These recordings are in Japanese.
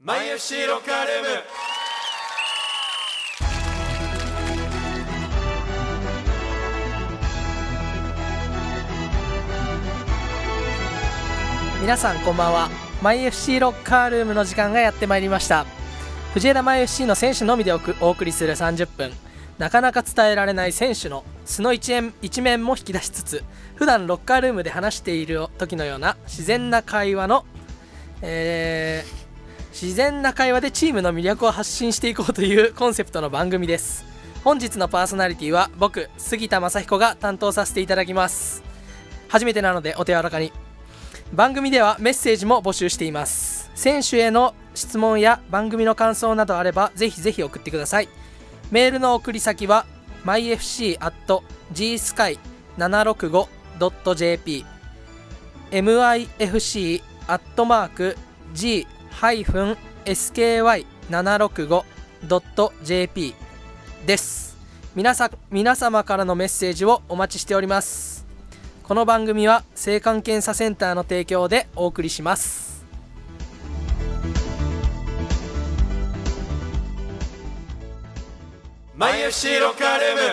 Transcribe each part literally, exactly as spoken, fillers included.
マイ エフシー ロッカールーム。 皆さんこんばんは。マイ エフシー ロッカールームの時間がやってまいりました。藤枝マイ エフシー の選手のみでお送りするさんじゅっぷん、なかなか伝えられない選手の素の一面、一面も引き出しつつ、普段ロッカールームで話している時のような自然な会話の、えー、自然な会話でチームの魅力を発信していこうというコンセプトの番組です。本日のパーソナリティは僕、杉田正彦が担当させていただきます。初めてなのでお手柔らかに。番組ではメッセージも募集しています。選手への質問や番組の感想などあればぜひぜひ送ってください。メールの送り先は マイエフシー アット ジースカイななろくご ドット ジェーピー マイエフシー アットマーク ジー エスケーワイ ななろくご ドット ジェーピー です。皆さ皆様からのメッセージをお待ちしております。この番組は性感検査センターの提供でお送りします。 マイ エフシー ロッカールーム。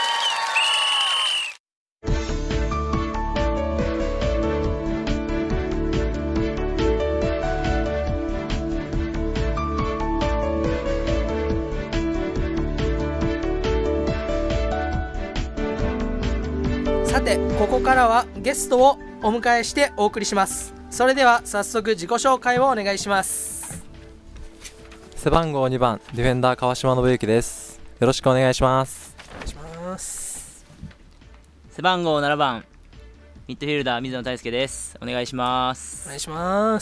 さて、ここからはゲストをお迎えしてお送りします。それでは早速自己紹介をお願いします。 背番号にばんディフェンダー川島信之です。よろしくお願いします。 お願いします。 背番号ななばんミッドフィルダー水野大輔です。お願いします。 お願いします。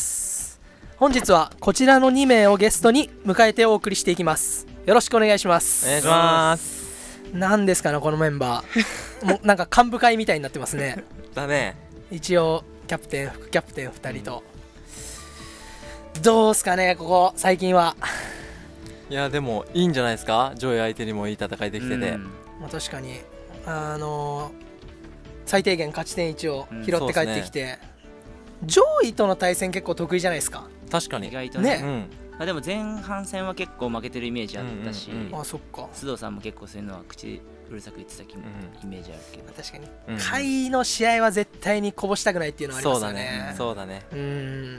本日はこちらのにめいをゲストに迎えてお送りしていきます。よろしくお願いします。 お願いします。 何ですかねこのメンバーもうなんか幹部会みたいになってますねだね。 一応キャプテン副キャプテンふたりと、うん、どうすかねここ最近は。 いやでもいいんじゃないですか。上位相手にもいい戦いできてて、うん、 まあ、確かにあのー、最低限勝ち点いちを拾って帰ってきて、うんね、上位との対戦結構得意じゃないですか。 確かに意外とね、 うん、 まあ、でも前半戦は結構負けてるイメージあったし、 うんうんうん、あそっか須藤さんも結構そういうのは口うるさく言ってたイメージあるけど、 確かに、 うん、 下位の試合は絶対にこぼしたくないっていうのはありますよね。 そうだね、そうだね。 うん、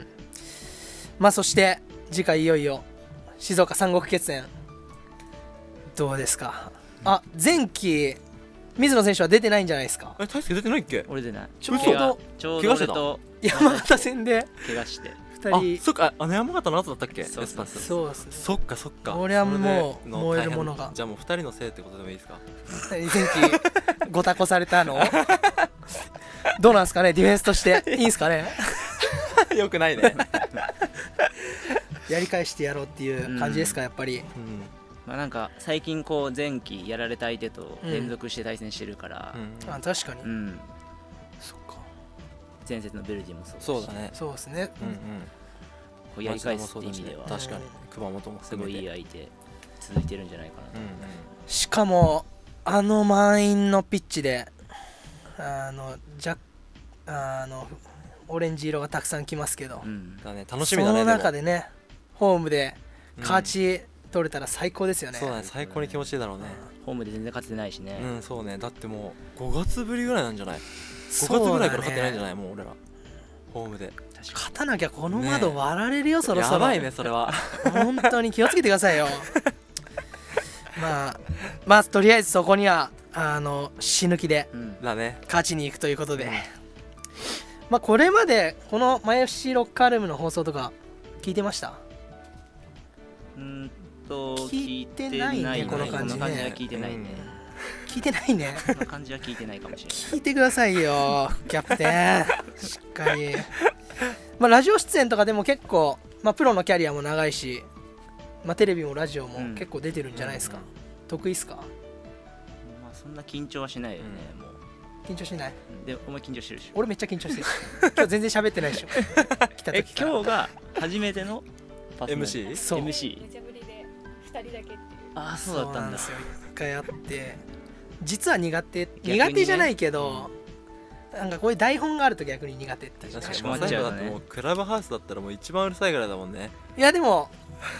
まあそして次回いよいよ静岡三国決戦どうですか。あ、前期水野選手は出てないんじゃないですか。 え、大輔出てないっけ。 俺出ない。 ちょうどちょうど俺と山形戦で怪我してふたり。 あ、そっか、あの山形の後だったっけ。 そうそうそうそうですね。 そっかそっか。 俺はもう燃えるものが。 じゃあもうふたりのせいってことでもいいですか。 前期ごたこされたのどうなんですかねディフェンスとしていいんですかねよくないねやり返してやろうっていう感じですか、やっぱり。うん、 まあなんか最近こう前期やられた相手と連続して対戦してるから、 うん、あ、確かに、うん、 そっか。前節のベルディもそうだし。 そうだね。 そうですね、 うんうん、 こうやり返すって意味では確かに熊本もすごいいい相手続いてるんじゃないかなと、うんうん、 しかもあの満員のピッチであのジャあのオレンジ色がたくさん来ますけど、うん、 だね、楽しみだね。 その中でねホームで勝ち取れたら最高ですよね。 そうだね、最高に気持ちいいだろうね。 ホームで全然勝ててないしね。 うん、そうね。だってもうごがつぶりぐらいなんじゃない。ごがつぐらいから勝ってないんじゃない。もう俺らホームで勝たなきゃこの窓割られるよ、ね、そろそろ。 やばいねそれは本当に気をつけてくださいよまあまあとりあえずそこにはあの死ぬ気で勝ちに行くということで、うん、まあこれまでこのマイ エフシー ロッカールームの放送とか聞いてました？ うんと聞いてないね。この感じね。 この感じは聞いてないね、 うん、聞いてないね。 この感じは聞いてないかもしれない。 聞いてくださいよキャプテンしっかりまあラジオ出演とかでも結構、まあ、プロのキャリアも長いし、まあ、テレビもラジオも結構出てるんじゃないですか、うん、得意っすか？ まあそんな緊張はしないよね、うん、もう緊張しない。 でお前緊張してるでしょ。 俺めっちゃ緊張してる今日全然喋ってないでしょ来た時え今日が初めてのパスエムシー？ そう エムシー無茶ぶりでふたりだけっていう。 ああそうだったんだ。 そうなんですよ。一回あって実は苦手、ね、苦手じゃないけど、うん、なんかこういう台本があると逆に苦手っていう。 確かに最後だってもうクラブハウスだったらもう一番うるさいぐらいだもんね。 いやでも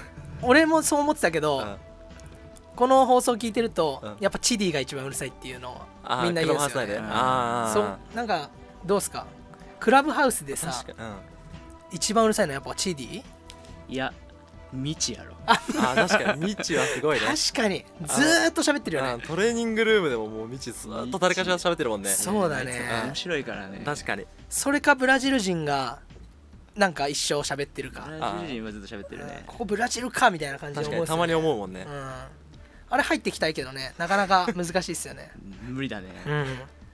俺もそう思ってたけど、 うんこの放送聞いてると、 うんやっぱチディが一番うるさいっていうのをあーみんな言うんですよね。 クラブハウス内でうんああそうなんかどうすかクラブハウスでさ確かに、うん、 一番うるさいのはやっぱチディ。 いや未知やろ。 あー確かにミッチはすごいね確かにずーっと喋ってるよね。 あートレーニングルームでももうミッチずっと誰かしら喋ってるもんね。 そうだねうん面白いからね。 確かにそれかブラジル人がなんか一生喋ってるか、 ブラジル人はずっと喋ってるね。 ここブラジルかみたいな感じで思うんですよね。 確かにたまに思うもんね。 うん、あれ入ってきたいけどね、なかなか難しいっすよね。 無理だね。 うん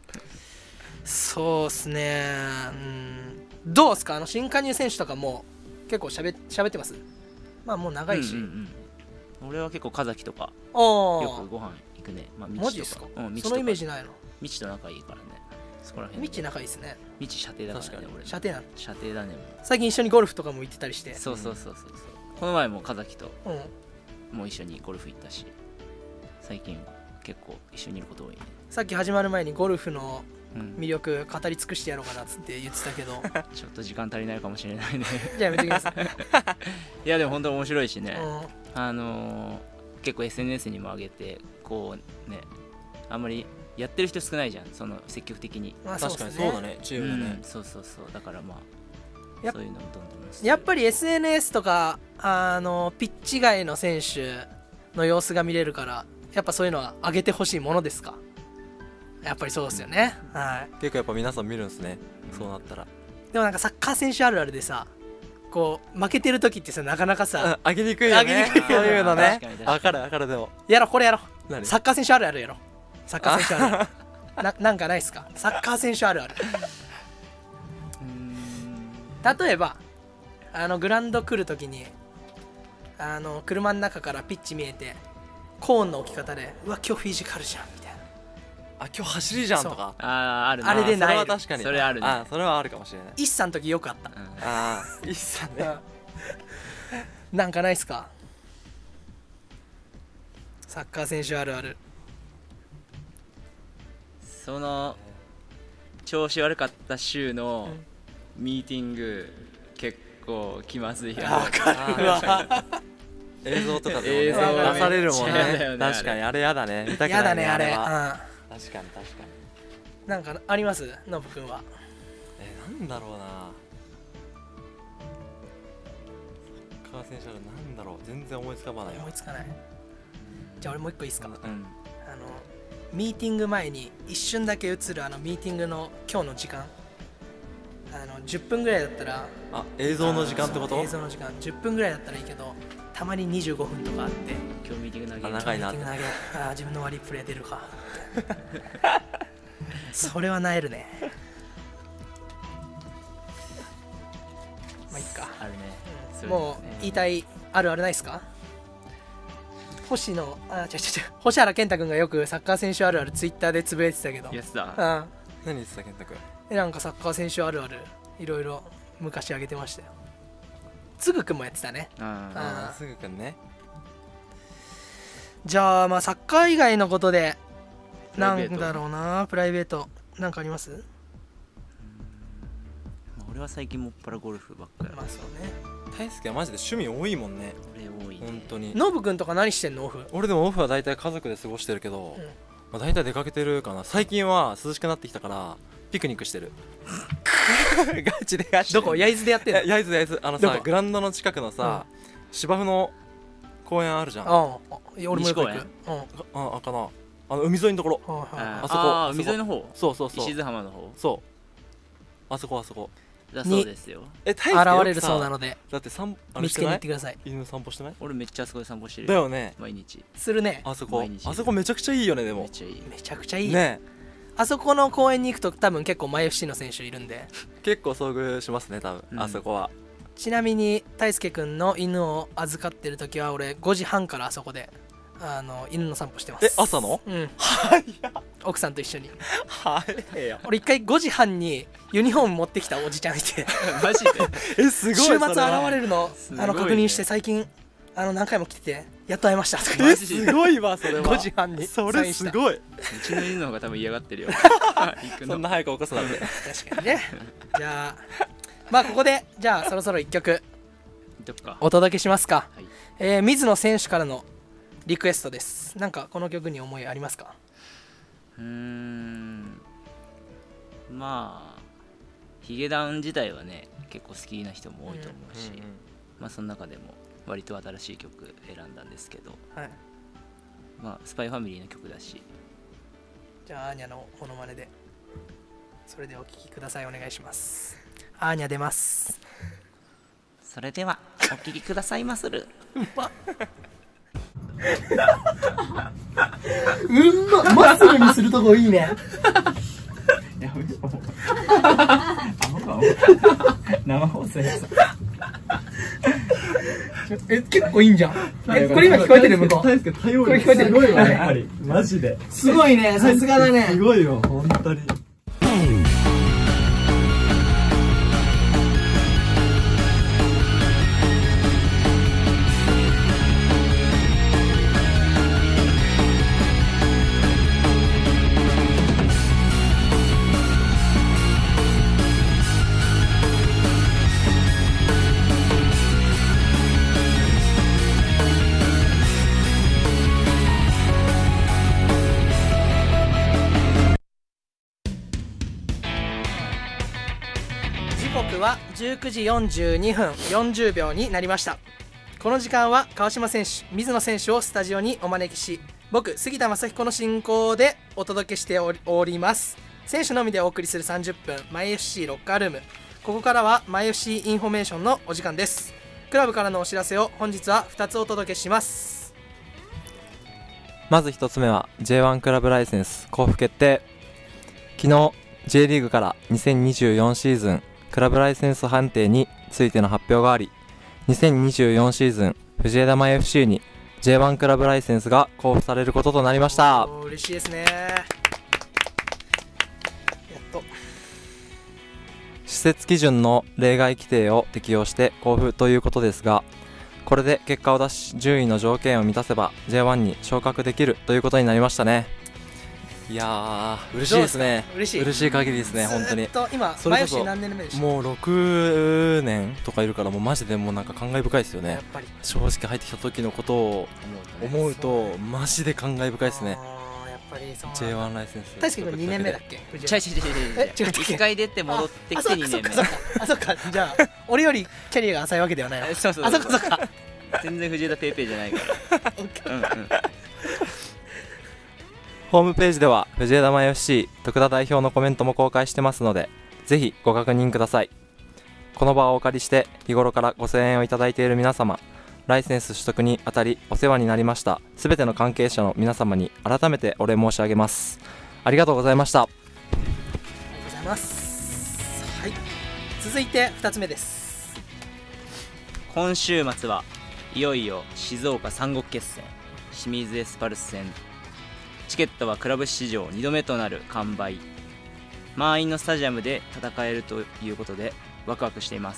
そうっすね。うんどうっすかあの新加入選手とかも結構しゃべ喋ってます。まあもう長いし、 うんうんうん、俺は結構神崎とかおよくご飯行くね。まあ、 マジっすか、 うん、 そのイメージないの。 未知と仲いいからね。そこら辺ミッチ仲いいっすね。 未知射程だからね。 確かに俺射程なの。 射程だね。も最近一緒にゴルフとかも行ってたりしてう。そうそうそうそうそう。この前も神崎とうん、 もう一緒にゴルフ行ったし、最近結構一緒にいること多いね。 さっき始まる前にゴルフのうん、 魅力語り尽くしてやろうかなっつって言ってたけどちょっと時間足りないかもしれないね。 じゃあやめてください、 いやでも本当面白いしね。 うんあのー、結構 エスエヌエス にも上げてこうね、あんまりやってる人少ないじゃん、その積極的に。 まあ確かにそうだねチームだねうん、そうそうそう。だからまあやっそういうのもどんどん載せてやっぱり エスエヌエス とかあのピッチ外の選手の様子が見れるからやっぱそういうのは上げてほしいものですか。やっぱりそうですよね、はい結構やっぱ皆さん見るんですね。そうなったらでもなんかサッカー選手あるあるでさこう負けてる時ってさなかなかさ、 あげにくいよね。 上げにくいよねそういうのね確かに確かにわかるわかる。でもやろうこれやろう何サッカー選手あるあるやろサッカー選手あるあるななんかないっすかサッカー選手あるある。 うん例えばあのグラウンド来るときにあの車の中からピッチ見えてコーンの置き方でうわ今日フィジカルじゃんみたいな。 あ今日走りじゃんとかあああるね。 あれでそれは萎える確かにそれあるねあそれはあるかもしれない。 一さんの時よくあった、 うんああいいっすね。 なんかないっすかサッカー選手あるある。 その調子悪かった週のミーティング結構気まずいよね。 わかるわ映像とかでもね映像が出されるもんめっちゃ嫌だよね。 ね確かにあれやだね。見たくやないねだねあれ、 はう確かに確かに。 ん、なんかありますノブくんは。 えなんだろうな。サッカー選手あるなんだろう全然思いつかまないよ思い。つかない。じゃあ俺もう一個いいっすか、 うんうん。 あのミーティング前に一瞬だけ映るあのミーティングの今日の時間あのじゅっぷんぐらいだったらあ映像の時間ってこと？ 映像の時間じゅっぷんぐらいだったらいいけどたまににじゅうごふんとかあって今日ミーティング投げる。 あ長いなミーティング投げあー自分の割りプレー出るかそれはなえるね。まあいいか、 あるね。 うんそういうのねもう言いたいあるあるないですか。星野あ違う違う違う星原健太君がよくサッカー選手あるあるツイッターでつぶやいてたけど、 やつだ。 うん何言ってた健太君？ えなんかサッカー選手あるあるいろいろ昔あげてましたよ。つぐくんもやってたね。 あああすぐくんね。 じゃあまあサッカー以外のことでなプライベートんだろうなプライベートなんかあります。 まあ俺は最近もっぱらゴルフばっかり。 まあそうね。 大輔はマジで趣味多いもんね。 俺多いね。 本当に。 ノブくんとか何してんのオフ。 俺でもオフは大体家族で過ごしてるけど、 うんまあ、大体出かけてるかな。最近は涼しくなってきたからピクニックしてるガチでガチでどこ焼津でやってんの。 や焼津焼津あのどこさグラウンドの近くのさ、芝生の公園あるじゃん。あああいや俺もよく行く。 西うんああかなあの海沿いのところ。 はいはいああそこあーあそこ海沿いの方。 そうそうそう石津浜の方そうあそこあそこ。 だそうですよ。 え大現れるそうなののでだって散あれ見つけにしてない行ってください。 犬散歩してない俺めっちゃあそこで散歩してる。 だよね。 毎日。 するね。 あそこ毎日あそこめちゃくちゃいいよねでもめっちゃいい。 めちゃくちゃいい。 ねあそこの公園に行くと多分結構マイ エフシー の選手いるんで。 結構遭遇しますね多分、 うんあそこは。 ちなみに大輔くんの犬を預かってる時は俺ごじはんからあそこであの犬の散歩してます。 え朝のうん奥さんと一緒に。 はいや俺一回ごじはんにユニフォーム持ってきたおじちゃんいてマジで。 えすごい週末現それはれるのすごいねあの確認して最近あの何回も来ててやっと会いましたとか言えってすごいわそれはごじはんにそれサインした。 すごいうちの犬の方が多分嫌がってるよ。行くの。 そんな早く起こすなんて確かにね。じゃあまあここでじゃあそろそろいっきょくどっか。 お届けしますか。 はいえー、水野選手からのリクエストです。なんかこの曲に思いありますか？ うーんまあヒゲダン自体はね結構好きな人も多いと思うし、 うんうんうん、 まあその中でも割と新しい曲選んだんですけど、 はい、 まあスパイファミリーの曲だし、 じゃあアーニャのモノマネでそれでお聴きください。お願いします。アーニャ出ます。 それではお聴きくださいまする。 うまうんまマッスルにするとこいいね。 やめろ。生放送やさ。 え、結構いいんじゃん。え、これ今聞こえてる？向こう。これ聞こえてる？すごいわね。やっぱりマジで。 すごいね。さすがだね。 すごいよ、本当に。 はじゅうくじよんじゅうにふんよんじゅうびょうになりました。この時間は川島選手、水野選手をスタジオにお招きし、僕杉田正彦の進行でお届けしており、おります。選手のみでお送りするさんじゅっぷんマイ エフシー ロッカールーム。ここからはマイ エフシー インフォメーションのお時間です。クラブからのお知らせを本日はふたつお届けします。 まずひとつめは ジェイワン クラブライセンス交付決定。昨日 J リーグからにせんにじゅうよんシーズンクラブライセンス判定についての発表があり、にせんにじゅうよんシーズン藤枝前 エフシー に ジェイワン クラブライセンスが交付されることとなりました。 嬉しいですね。やっと施設基準の例外規定を適用して交付ということですが、これで結果を出し順位の条件を満たせば ジェイワン に昇格できるということになりましたね。いやー嬉しいですね。 嬉しい嬉しい限りですね。本当にずっと今それこそマイ エフシー 何年目でした？ もうろくねんとかいるから、もうマジでもうなんか感慨深いですよね。 やっぱり正直入ってきた時のことを思うとマジで感慨深いですね。 あーやっぱりそうジェイワン ライセンス確かにこれにねんめだっけ？ ちゃいちゃいちゃいちゃいえ違う違う一回出て戻ってきてにねんめ。 あそっかそっかあそっかじゃあ俺よりキャリアが浅いわけではないの。 そうそうあそっかそっか全然藤枝ペイペイじゃないからうんうんホームページでは藤枝前 エフシー 徳田代表のコメントも公開してますので、ぜひご確認ください。この場をお借りして日頃からご声援をいただいている皆様、ライセンス取得にあたりお世話になりましたすべての関係者の皆様に改めてお礼申し上げます。ありがとうございました。 ありがとうございます。はい、続いてふたつめです。 今週末はいよいよ静岡三国決戦清水エスパルス戦。チケットはクラブ史上にどめとなる完売。満員のスタジアムで戦えるということでワクワクしています。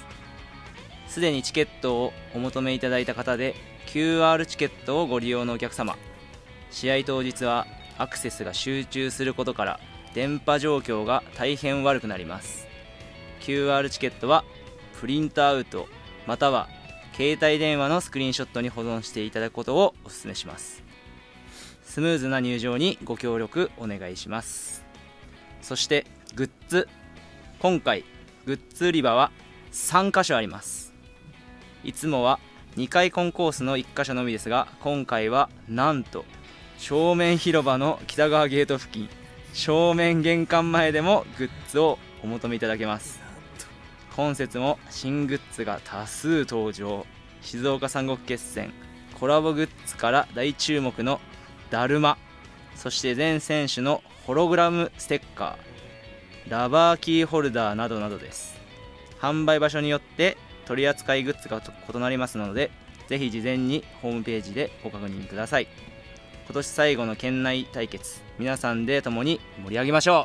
すでにチケットをお求めいただいた方で キューアール チケットをご利用のお客様、試合当日はアクセスが集中することから電波状況が大変悪くなります。 キューアール チケットはプリントアウトまたは携帯電話のスクリーンショットに保存していただくことをお勧めします。スムーズな入場にご協力お願いします。そしてグッズ、今回グッズ売り場はさんかしょあります。いつもはにかいコンコースのいっかしょのみですが、今回はなんと正面広場の北側ゲート付近、正面玄関前でもグッズをお求めいただけます。今節も新グッズが多数登場。静岡三国決戦コラボグッズから大注目のだるま、そして全選手のホログラムステッカー、ラバーキーホルダーなどなどです。販売場所によって取り扱いグッズが異なりますので、ぜひ事前にホームページでご確認ください。今年最後の県内対決、皆さんで共に盛り上げましょ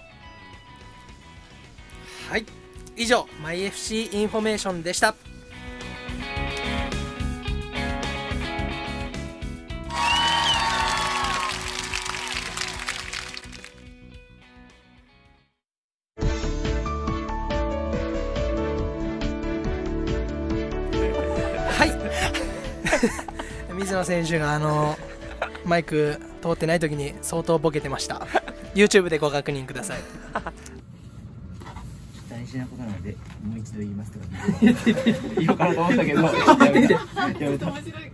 う。はい、以上マイ エフシー インフォメーションでした。はい水野選手があのマイク通ってない時に相当ボケてました。 YouTube でご確認ください。 大事なことなのでもう一度言いますとか言おうかなと思ったけどやめたやめた。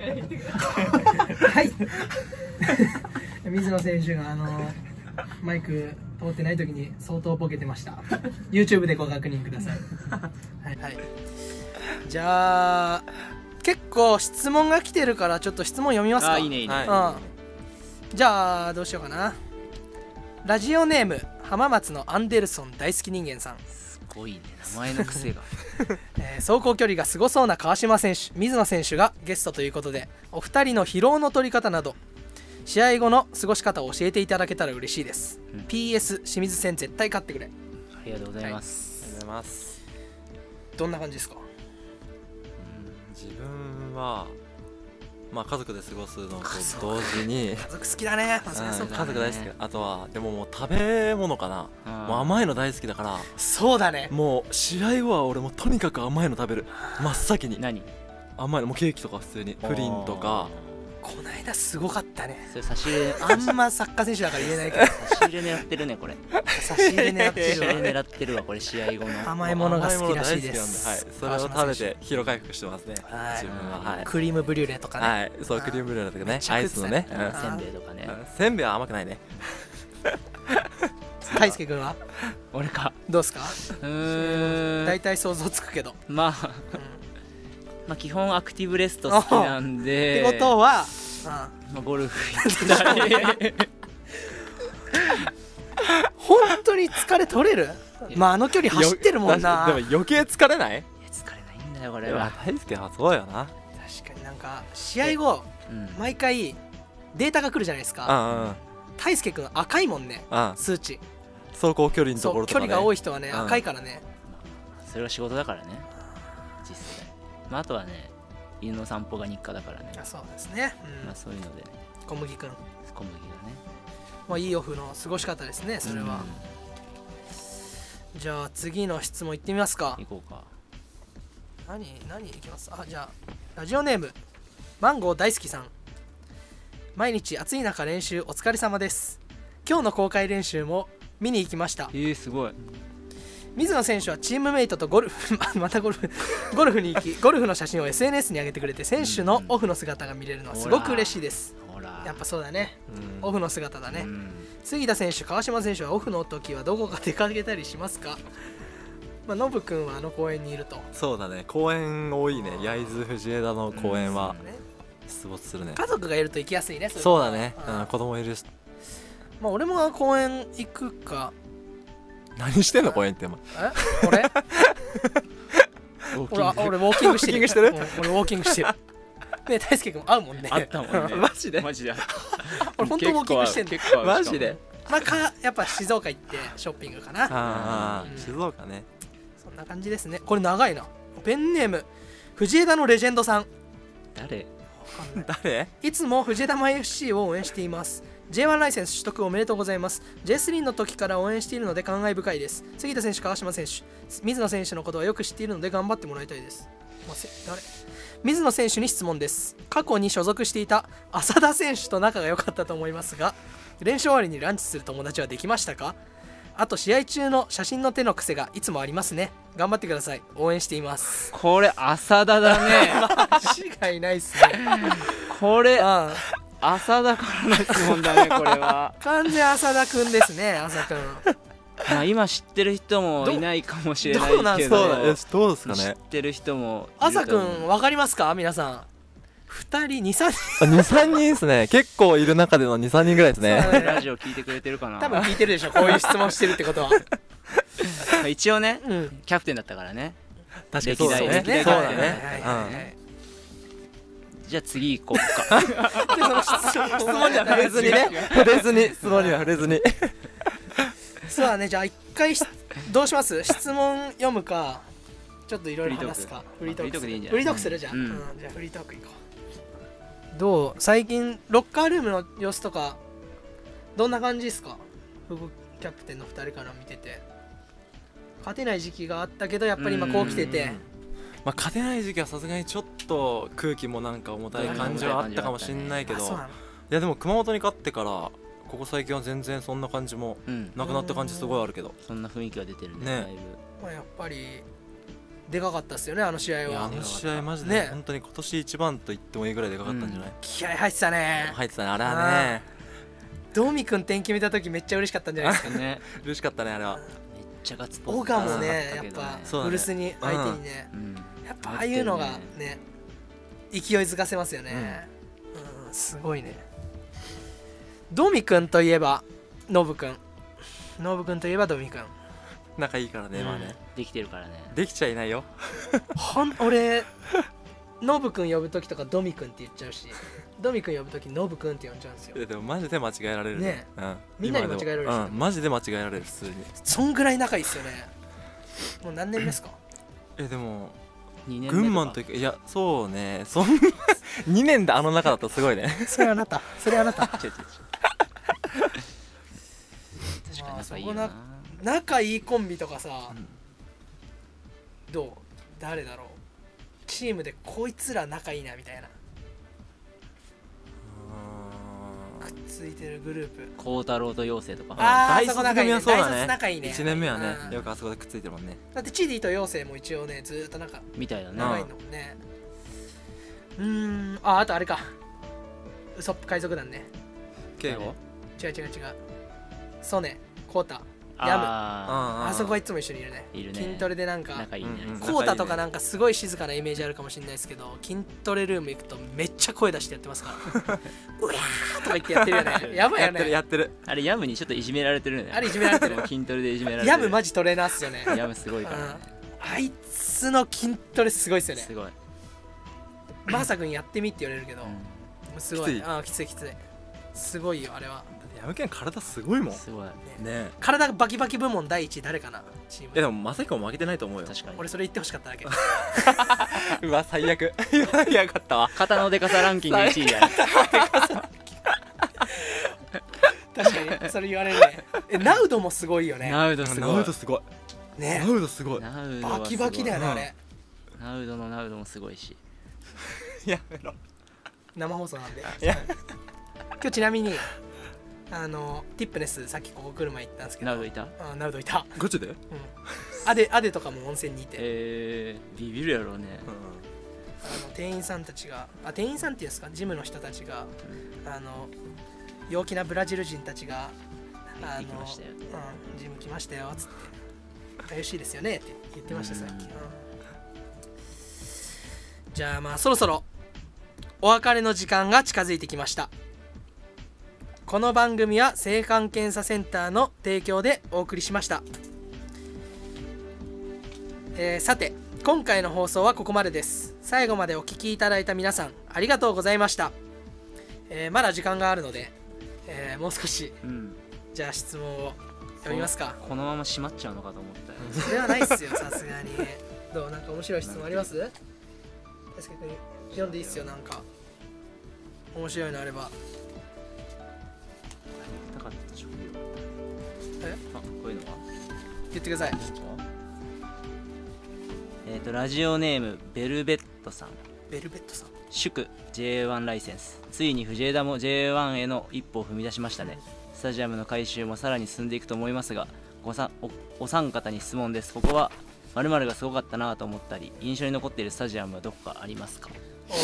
はい水野選手があのマイク通ってない時に相当ボケてました。 YouTube でご確認ください。はい、はい、じゃあ結構質問が来てるからちょっと質問読みますか。 あ、いいねいいね、 はうん、じゃあどうしようかな。ラジオネーム浜松のアンデルソン大好き人間さん。 すごいね、名前の癖がえー走行距離がすごそうな川島選手、水野選手がゲストということで、お二人の疲労の取り方など試合後の過ごし方を教えていただけたら嬉しいです、 うん、 ピーエス 清水戦絶対勝ってくれ。 ありがとうございます、 ありがとうございます。 どんな感じですか。 自分はまあ家族で過ごすのと同時に家族好きだね。 うんそりゃそうか家族大好き。あとはでももう食べ物かな、 うんもう甘いの大好きだから、 そうだね。 もう試合後は俺もとにかく甘いの食べる。真っ先に何甘いの、もうケーキとか普通にプリンとか。 こないだすごかったね。 それ差し入れあんまサッカー選手だから言えないけど差し入れ狙ってるねこれ差し入れ狙って差し入るわ。 れ狙ってるわこれ試合後の甘いものが好きらしいです。 はい、それを食べて疲労回復してますね。 はい自分ははい。 クリームブリュレとかね、 はい、そうクリームブリュレとかね、 ちゃアイスのね。 食ってたねうんせんべいとかね、 うんせんべいは甘くないね。 大輔君は俺かどうですか。 うーん大体想像つくけど、 まあまあ基本アクティブレスト好きなんっでてことは、 まあ、ゴルフ行ったり本当に疲れ取れる。まああの距離走ってるもんな。 でも余計疲れない？ いや疲れないんだよこれでもは、 大輔はそうよな。 確かになんか試合後うん、 毎回データが来るじゃないですうか。 んうん大輔君赤いもんね、 うん。 数値。 走行距離のとそうころとかね。 距離が多い人はねうん赤いからね。 それは仕事だからね実際、まあ、あとはね犬の散歩が日課だからね、 あそうですね、うんまあそういうのでね小麦君小麦がねもういいオフの過ごし方ですねそれは、じゃあ次の質問いってみますかうん。行こうか。 何何いきます。あじゃあラジオネームマンゴー大好きさん。毎日暑い中練習お疲れ様です。今日の公開練習も見に行きました。 えー、すごい。 水野選手はチームメイトとゴルフまたゴルフゴルフに行きゴルフの写真を エスエヌエス に上げてくれて、選手のオフの姿が見れるのはすごく嬉しいです。 ほらやっぱそうだね、 うんオフの姿だね、 うん杉田選手川島選手はオフの時はどこか出かけたりしますか。まあ、ノブ君はあの公園にいると。 そうだね、公園多いね。焼津藤枝の公園はね、 出没するね。 家族がいると行きやすいね。れそうだね、 うんうん、子供いるし。 まあ俺も公園行くか。 何してんの公園って。今え俺俺あ俺ウォーキングしてるウォーキングしてるうん俺ウォーキングしてるね。大輔君も会うもんね。 あったもんねマジでマジで俺本当ウォーキングしてんの。 結構合うマジで。 まあかやっぱ静岡行ってショッピングかな。 ああ、 うん静岡ね。 そんな感じですね。これ長いな。ペンネーム藤枝のレジェンドさん。 誰誰？ いつも藤枝前 エフシー を応援しています。 ジェイワン ライセンス取得おめでとうございます。 ジェイスリー の時から応援しているので感慨深いです。杉田選手、川島選手、水野選手のことはよく知っているので頑張ってもらいたいです。まあ、せ誰水野選手に質問です。過去に所属していた浅田選手と仲が良かったと思いますが、練習終わりにランチする友達はできましたか。あと試合中の写真の手の癖がいつもありますね。頑張ってください。応援しています。 これ浅田だね間違いないっすね。 これああ浅田からの質問だねこれは完全浅田くんですね。浅くんまあ今知ってる人もいないかもしれないどうなんすかけどそうだよ、どうですか知っね。 てる人もいる朝くと思うん分かりますか皆さん。ふたりにさんにんに、さんにんですね。結構いる中でのに、さんにんぐらいですね。 そうだねラジオ聞いてくれてるかな多分聞いてるでしょ。こういう質問してるってことは。 一応ねうんキャプテンだったからね。 確かにそうだね。 歴代そうだはいはいね。 はいはいじゃあ次行こうかでその質問質問には触れずにね。触れずに、質問には触れずに。 そうだね。じゃあ一回しどうします。質問読むかちょっといろいろ話すか。フリートークフリートークでいいんじゃないフリートークするじゃん、 うんうんじゃあフリートーク行こう。どう最近ロッカールームの様子とかどんな感じですか。副キャプテンのふたりから見てて。勝てない時期があったけどやっぱり今こう来ててまあ、勝てない時期はさすがにちょっと空気もなんか重たい感じはあったかもしれないけど、 あそうなの。 いやでも熊本に勝ってからここ最近は全然そんな感じもうんなくなった感じすごいあるけど、 そんな雰囲気が出てるねねだいぶまあやっぱりでかかったっすよね、あの試合は。 いやあの試合マジねで本当に今年一番と言ってもいいぐらいでかかったんじゃない、 気合入ってたね。 入ってたねあれはね。 ドミ君点決めた時めっちゃ嬉しかったんじゃないですか。 ね嬉しかったねあれは。 めっちゃガッツポーズオガもね出たけどやっぱそうだねブルスに相手にね、 うんやっぱああいうのがね勢いづかせますよね。うん、すごいね。ドミ君といえばノブ君、ノブ君といえばドミ君。 仲いいからね今ね。 できてるからねできちゃいないよ。 ほん俺ノブ君呼ぶ時とかドミ君って言っちゃうし、ドミ君呼ぶ時ノブ君って呼んじゃうんですよい。やでもマジで間違えられるねうん、 みんなに間違えられるし今でもうん、マジで間違えられる普通に。 そんぐらい仲いいっすよね。もう何年目ですか？ えでもにねんめとか群馬の時いやそうねそんなにねんであの中だったらすごいね。 それあなた、それあなた。 違う違う違う確かに仲いいよなまあそこ仲いいコンビとかさ、どう？誰だろう？チームでこいつら仲いいなみたいなくっついてるグループ。 孝太郎と妖精とかあー大卒組はそうだ大卒ね。 仲いいね。 いちねんめはね、 うんよくあそこでくっついてるもんね。 だってチディと妖精も一応ねずーっと仲みたいだね長いのもんね。うーん、ああとあれか、ウソップ海賊団ね。 敬語違う違う違う、ソネ、コータ、ヤム、 ああそこはいつも一緒にいるね。 いるね筋トレでなんか仲いいねうんうんコータとかなんかすごい静かなイメージあるかもしれないですけど、筋トレルーム行くとめっちゃ声出してやってますからうわーとか言ってやってるよね。やばいやってるよね。 やってる。 あれヤムにちょっといじめられてるねあれいじめられてる筋トレでいじめられてるヤムマジトレーナーっすよね。 ヤムすごいからねあいつの筋トレすごいっすよね。 すごいマーサ君やってみって言われるけど、 うんもうすごい。 きついあーきついきつい。すごいよあれは。 だってヤムケン体すごいもんすごいね。 体バキバキ部門第一誰かなチームいやでもまさきも負けてないと思うよ。 確かに俺それ言ってほしかっただけ。 うわ最悪言わなきゃよかったわ。 肩のでかさランキングいちいだよ確かにそれ言われるね。えナウドもすごいよね。 ナウドすナごいウドすごい。 ねナウドすごい。 ナウドはすごいバキバキだよねあれ。 ナウドのナウドもすごいしやめろ。 生放送なんで。 いや今日ちなみにあのティップネスさっきここ来る前行ったんですけど、 ナウドいたあナウドいた。 ガチで？ うん。アデアデとかも温泉にいて、 えー、ビビるやろうねあの店員さんたちが、あ店員さんっていうんですか、ジムの人たちが、あの陽気なブラジル人たちがあの行きましたようん、ジム来ましたよっつって楽しいですよねって言ってましたさっき。 うんうんじゃあまあそろそろお別れの時間が近づいてきました。この番組は性感検査センターの提供でお送りしました。えーさて今回の放送はここまでです。最後までお聞きいただいた皆さんありがとうございました。えーまだ時間があるので、えーもう少しうんじゃあ質問を読みますか。 このまま閉まっちゃうのかと思ったよそれはないっすよさすがに。どうなんか面白い質問あります？確かに読んでいいっすよ。なんか面白いのあれば。 なかった職業えあこういうのは言ってください。 えっ、とラジオネームベルベットさんベルベットさん。 祝 ジェイワン ライセンスついに藤枝も ジェイワン への一歩を踏み出しましたね。スタジアムの改修もさらに進んでいくと思いますがごさおお三方に質問です。ここは〇〇がすごかったなと思ったり印象に残っているスタジアムはどこかありますか？ おー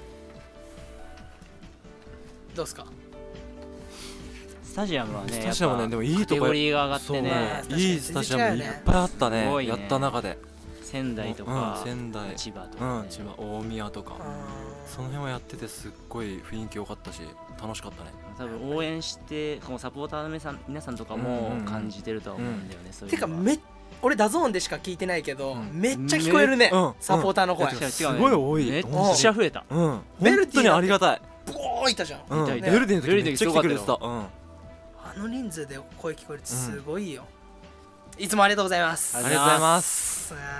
どうっすか？ スタジアムはねスタジアムねやっぱでもいいとこカテゴリーが上がってそうね確かにいいスタジアムいっぱいあったねすごいねやった中で。 仙台とか、 うん仙台千葉とうか、ねん千葉大宮とかあーその辺はやっててすっごい雰囲気良かったし楽しかったね。 多分応援してこのサポーターの皆さん皆さんとかうんもうんうん感じてるとは思うんだよね、そういうのはてかめ俺ダゾーンでしか聞いてないけど、 うんめっちゃ聞こえるね、 うんサポーターの声、 うん違う違うすごい多いめっちゃ増えたうんベルティ本当にありがたい。 ボーいたじゃん、 うんいたいたベルディの時めっちゃ来てくれてた。うんあの人数で声聞こえるってすごいよ、いつもありがとうございます。 ありがとうございます。 はい、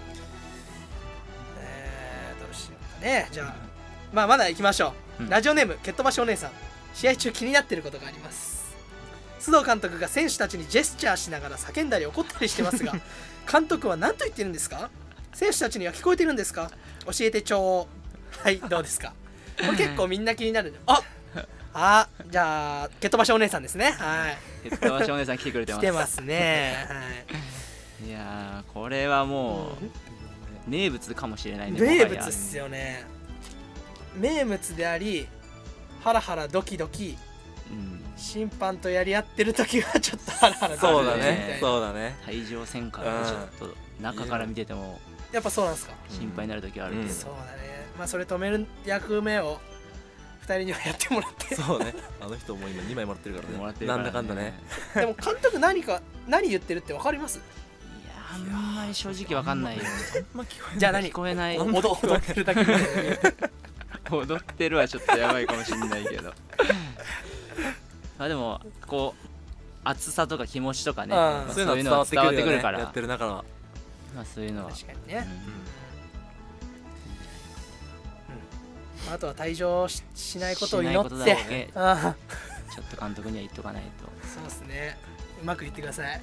えー、どうしようかね。じゃあまあまだ行きましょう、 うんラジオネーム蹴っ飛ばしお姉さん。試合中気になってることがあります。須藤監督が選手たちにジェスチャーしながら叫んだり怒ったりしてますが監督は何と言ってるんですか？ 選手たちには聞こえてるんですか？教えてちょう。はい、どうですか？これ結構みんな気になる。ああ、じゃあ蹴っ飛ばしお姉さんですね。はい、 蹴っ飛ばしお姉さん来てくれてます。 来てますね。はい、 いやー、これはもう名物かもしれないね。 名物っすよね。名物であり、ハラハラドキドキ、うん、審判とやり合ってる時はちょっとハラハラドキドキ。 そうだね、そうだね。 退場戦からちょっと中から見ててもやっぱそうなんですか？ 心配になる時はあるけど、うん、 そうだね。まあそれ止める役目をふたりにはやってもらって。 そうね、あの人も今にまいもらってるからね。 もらってるからね。 なんだかんだね。 でも監督何か何言ってるって分かります？ いや、あんまり正直分かんないよね。 じゃあ何？ 聞こえない。 踊ってるだけで踊ってるはちょっとやばいかもしれないけどまあでもこう熱さとか気持ちとかね、まあ、そういうのは伝わってくるから、やってる中はまあそういうのは確かにね、うんうん、あとは退場 し, しないことを祈って、ね、あちょっと監督には言っとかないと。 そうですね、うまく言ってください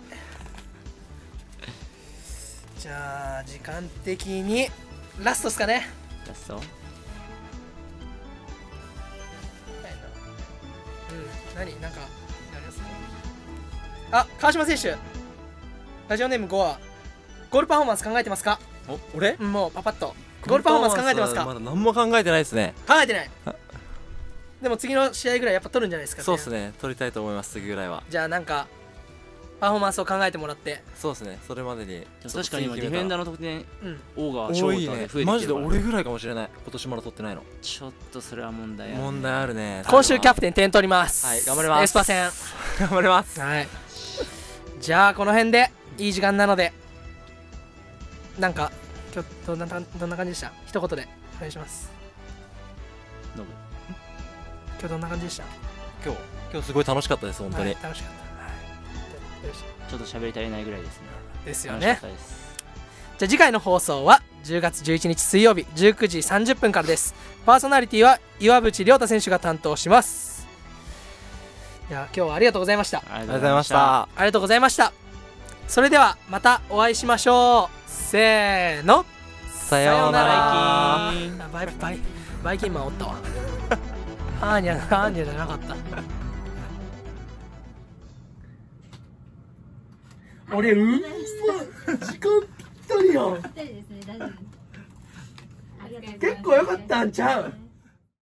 じゃあ時間的にラストですかね。 ラスト、 何なんかあ、川島選手、ラジオネームゴア、ゴールパフォーマンス考えてますか？ お、俺？ もうパパッとゴールパフォーマンス考えてますか？ まだ何も考えてないですね。 考えてない。でも次の試合ぐらいやっぱ取るんじゃないですかね。 そうですね、取りたいと思います。次ぐらいは。 じゃあなんかパフォーマンスを考えてもらって。 そうですね、それまでに。 確かに今ディフェンダーの得点王が多いね。マジで俺ぐらいかもしれない。今年まだ取ってないの。 ちょっとそれは問題ある。 問題あるね。 今週キャプテン点取ります。 はい、頑張ります。 エスパ戦頑張ります。 はい。じゃあこの辺でいい時間なので、なんか今日どんなどんな感じでした？一言でお願いします。 ノブ。 今日どんな感じでした？ 今日今日すごい楽しかったです本当に。 はい、楽しかった。はい。 ちょっと喋り足りないぐらいですね。 ですよね。じゃあ次回の放送はじゅうがつじゅういちにち水曜日じゅうくじさんじゅっぷんからです。パーソナリティは岩渕亮太選手が担当します。いや今日はありがとうございました。 ありがとうございました。 ありがとうございました。それではまたお会いしましょう。せーの、 さようなら。 バイバイバイキンマンおったわアーニャアーニャじゃなかった俺うま時間ぴったりやん。結構良かったんちゃう？